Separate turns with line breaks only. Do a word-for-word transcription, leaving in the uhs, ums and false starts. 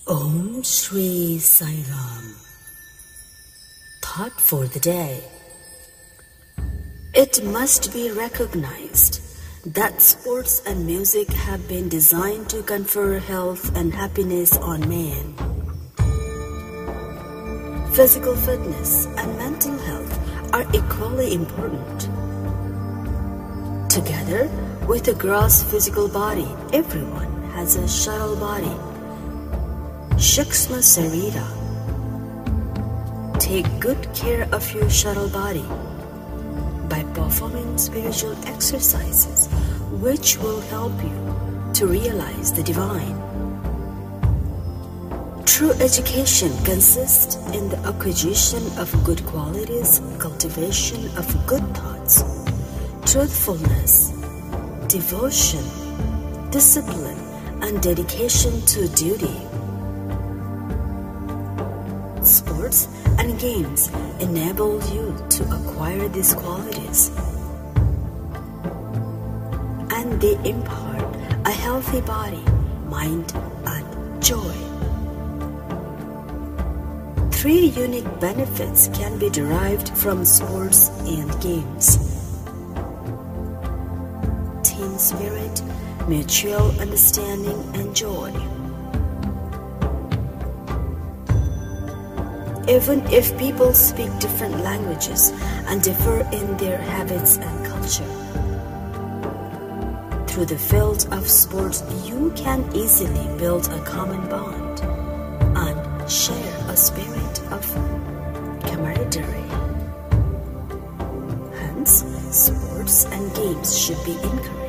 Om Shri Sai Ram. Thought for the day. It must be recognized that sports and music have been designed to confer health and happiness on man. Physical fitness and mental health are equally important. Together with a gross physical body, everyone has a subtle body. Shukshma Sarira. Take good care of your subtle body by performing spiritual exercises which will help you to realize the divine. True education consists in the acquisition of good qualities, cultivation of good thoughts, truthfulness, devotion, discipline, and dedication to duty. Sports and games enable you to acquire these qualities, and they impart a healthy body, mind, and joy. Three unique benefits can be derived from sports and games: team spirit, mutual understanding, and joy. Even if people speak different languages and differ in their habits and culture, through the field of sports you can easily build a common bond and share a spirit of camaraderie. Hence, sports and games should be encouraged.